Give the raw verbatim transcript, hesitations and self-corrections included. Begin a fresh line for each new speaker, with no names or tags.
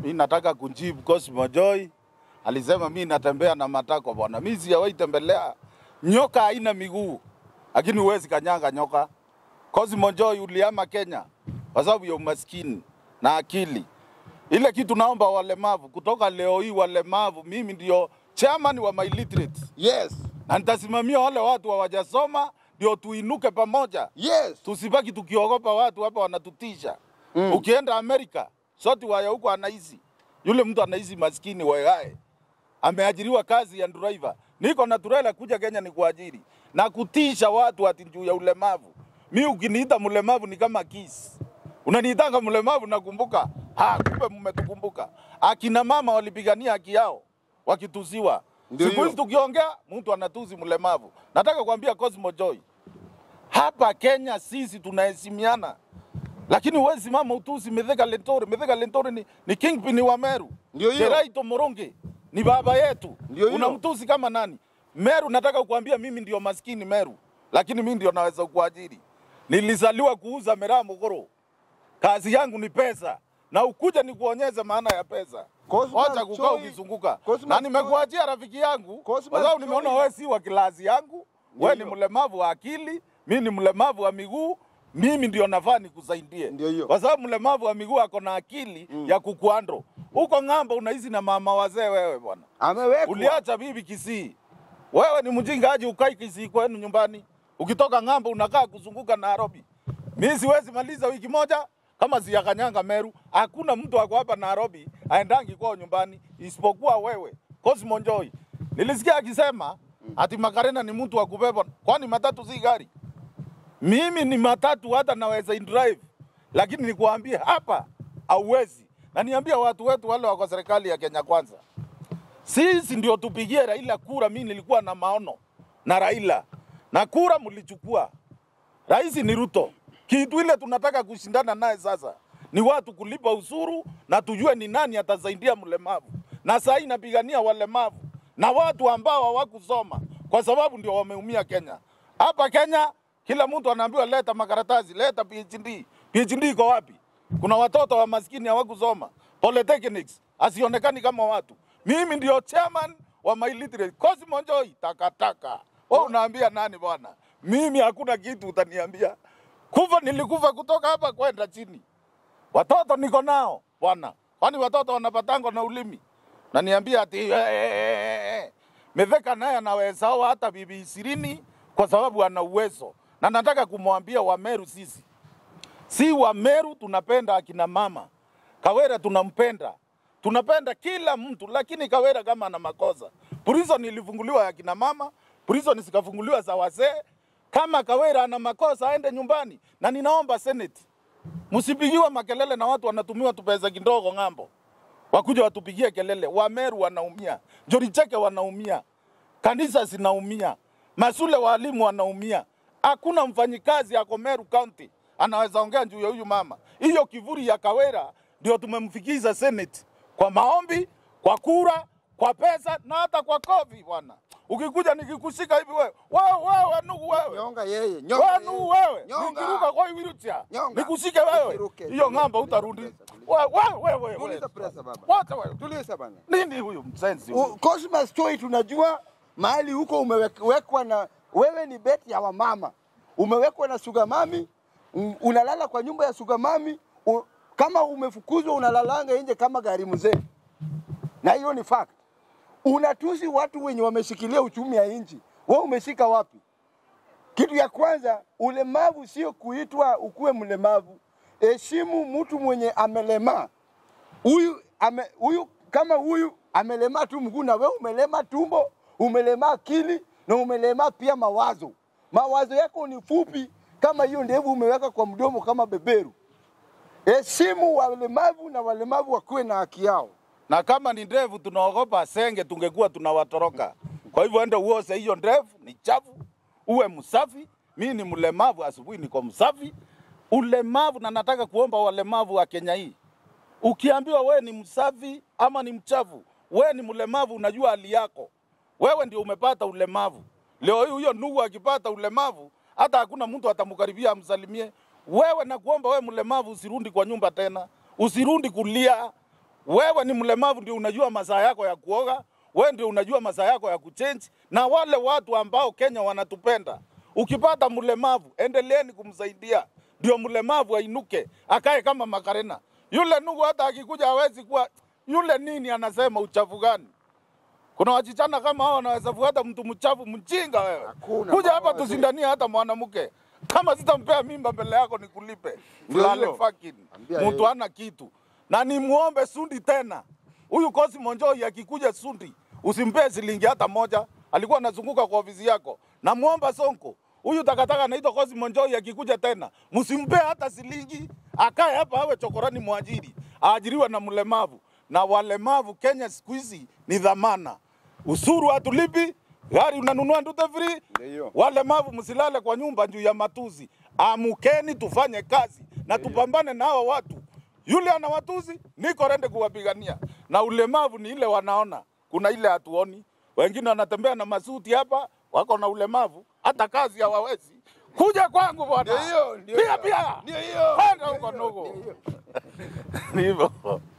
Mimi nataka kujibu Cosmo Choy. Alisema mimi natembea na matako bwana. Mimi sijawahi tembelea. Nyoka haina miguu. Lakini huwezi kanyanga nyoka. Cosmo Choy uliama Kenya kwa sababu ya umaskini na akili. Ile kitu naomba walemavu kutoka leo hii walemavu mimi ndio chairman wa my literate.
Yes.
Na nitasimamia wale watu hawajasoma ndio tuinuke pamoja.
Yes.
Tusibaki tukiogopa watu hapa wanatutisha. Mm. Ukienda Amerika, sote waya huko anaishi. Yule mtu anaishi maskini wae. Ameajiriwa kazi ya driver. Niko na trailer kuja Kenya ni kuajiri. Na kutisha watu ati juu ya ulemavu. Mimi ukiniita mlemavu ni kama kiss. Unaniitanga mlemavu nakumbuka. Ha, kumbe mmetukumbuka. Akina mama walipigania haki yao wakituziwa. Siku hizi tukiongea mtu anatuzi mlemavu. Nataka kuambia Cosmo Choy. Hapa Kenya sisi tunaheshimiana. Lakini huwezi mama utuzi Mithika Lentore. Mithika Lentore ni, ni kingpin wa Meru.
Ndio hiyo.
Keraito Moronge ni baba yetu.
Unamtuzi
kama nani? Meru nataka kukuambia mimi ndio maskini Meru. Lakini mimi ndio naweza kuajiri. Nilizaliwa kuuza miraa Mogoro. Kazi yangu ni pesa. Na ukuja ni kuonyesha maana ya pesa. Wacha kukaa ukizunguka. Na nimekuachia rafiki yangu. Kwa sababu nimeona wewe si wa kilasi yangu. Wewe ni mlemavu wa akili, mimi ni mlemavu wa miguu. Mimi ndio nafaa nikusaidie. Kwa sababu mlemavu wa miguu ako na akili mm. ya kukuandro. Huko ng'ambo unaishi na mama wazee wewe bwana.
Amewekwa.
Uliacha bibi Kisii. Wewe ni mjinga aje ukai Kisii kwenu nyumbani. Ukitoka ng'ambo unakaa kuzunguka Nairobi. Mimi siwezi maliza wiki moja kama siyakanyanga Meru. Hakuna mtu wako hapa Nairobi aendangi kwao nyumbani isipokuwa wewe Cosmo Choy. Nilisikia akisema ati Makarina ni mtu wa kubeba. Kwani matatu si gari? Mimi ni matatu hata naweza drive. Lakini nikuambie hapa hauwezi. Na niambia watu wetu wale wako serikali ya Kenya Kwanza. Sisi ndio tupigie Raila kura. Mimi nilikuwa na maono na Raila. Na kura mlichukua. Rais ni Ruto. Kitu ile tunataka kushindana naye sasa ni watu kulipa usuru na tujue ni nani atasaidia mlemavu. Na sasa inapigania walemavu na watu ambao hawakusoma kwa sababu ndio wameumia Kenya. Hapa Kenya kila mtu anaambiwa leta makaratasi, leta P H D. P H D iko wapi? Kuna watoto wa maskini hawakusoma. Polytechnics asionekani kama watu. Mimi ndio chairman wa my literate. Cosmo Choy takataka. Wewe unaambia nani bwana? Mimi hakuna kitu utaniambia. Kufa nilikufa kutoka hapa kwenda chini. Watoto niko nao bwana. Kwani watoto wanapatango na ulimi. Na niambia ati eh, eh, eh. Mithika naye anaweza hata bibi ishirini kwa sababu ana uwezo. Na nataka kumwambia Wameru sisi. Si Wameru tunapenda akina mama. Kawera tunampenda. Tunapenda kila mtu lakini Kawera kama ana makosa. Prison ilifunguliwa ya kina mama, prison zikafunguliwa za wazee. Kama Kawera ana makosa aende nyumbani. Na ninaomba Senate msipigiwe makelele na watu wanatumiwa tupesa kidogo ng'ambo. Wakuja watupigie kelele. Wameru wanaumia. Joricheke wanaumia. Kanisa zinaumia. Masule walimu wanaumia. Hakuna mfanyikazi yako Meru County anaweza ongea juu ya huyu mama. Hiyo kivuri ya Kawera ndio tumemfikiza Senate kwa maombi, kwa kura, kwa pesa na hata kwa kofi bwana. Ukikuja nikikushika hivi wewe, wewe wewe nugu wewe.
Nyonga yeye, nyonga.
Wewe nugu wewe. Nikiruka kwa wheelchair. Nikushike wewe. Hiyo ng'amba utarudi. Wewe wewe wewe.
Tuliza presa baba.
Wacha wewe.
Tuliza bana.
Nini huyu msenzi huyu?
Cosmo Choy tunajua mahali huko umewekwa na wewe ni beti ya wamama. Umewekwa na sugar mami, unalala kwa nyumba ya sugar mami, u, kama umefukuzwa unalalanga nje kama gari mzee. Na hiyo ni fact. Unatusi watu wenye wameshikilia uchumi ya nchi. Wewe umeshika wapi? Kitu ya kwanza, ulemavu sio kuitwa ukue mlemavu. Heshimu mtu mwenye amelema. Huyu ame, huyu kama huyu amelema tu mguu na wewe umelema tumbo, umelema akili na umelema pia mawazo. Mawazo yako ni fupi kama hiyo ndevu umeweka kwa mdomo kama beberu. Heshimu walemavu na walemavu wakuwe na haki yao.
Na kama ni ndevu tunaogopa senge tungekuwa tunawatoroka. Kwa hivyo ende uose hiyo ndevu ni chafu, uwe msafi. Mimi ni mlemavu asubuhi niko msafi. Ulemavu na nataka kuomba walemavu wa Kenya hii. Ukiambiwa wewe ni msafi ama ni mchafu, wewe ni mlemavu unajua hali yako. Wewe ndio umepata ulemavu. Leo hii huyo ndugu akipata ulemavu, hata hakuna mtu atamkaribia amsalimie. Wewe na kuomba wewe mlemavu usirundi kwa nyumba tena. Usirundi kulia. Wewe ni mlemavu ndio unajua masaa yako ya kuoga, wewe ndio unajua masaa yako ya kuchange, na wale watu ambao Kenya wanatupenda. Ukipata mlemavu, endeleeni kumsaidia. Ndio mlemavu ainuke, akae kama Makarina. Yule ndugu hata akikuja hawezi kuwa yule nini anasema uchafu gani? Kuna wachichana kama hao wanaweza fuata mtu mchafu mjinga wewe. Hakuna, kuja hapa tusindania hata mwanamke. Kama sitampea mimba mbele yako nikulipe. Mlale fucking. Mtu ana kitu. Na nimuombe Sundi tena. Huyu Cosmo Choy akikuja Sundi, usimpe shilingi hata moja. Alikuwa anazunguka kwa ofisi yako. Na muomba Sonko. Huyu takataka anaitwa Cosmo Choy akikuja tena, msimpe hata shilingi, akae hapa awe chokorani mwajiri. Aajiriwa na mlemavu. Na walemavu Kenya siku hizi ni dhamana. Usuru hatulipi, gari unanunua ndute free. Walemavu msilale kwa nyumba juu ya matuzi. Amukeni tufanye kazi na tupambane na hawa watu. Yule ana watuzi, niko rende kuwapigania. Na ulemavu ni ile wanaona, kuna ile hatuoni. Wengine wanatembea na masuti hapa, wako na ulemavu, hata kazi hawawezi. Kuja kwangu bwana.
Ndio hiyo, ndio.
Pia pia.
Ndio hiyo.
Kwenda huko ndugu. Ni hivyo.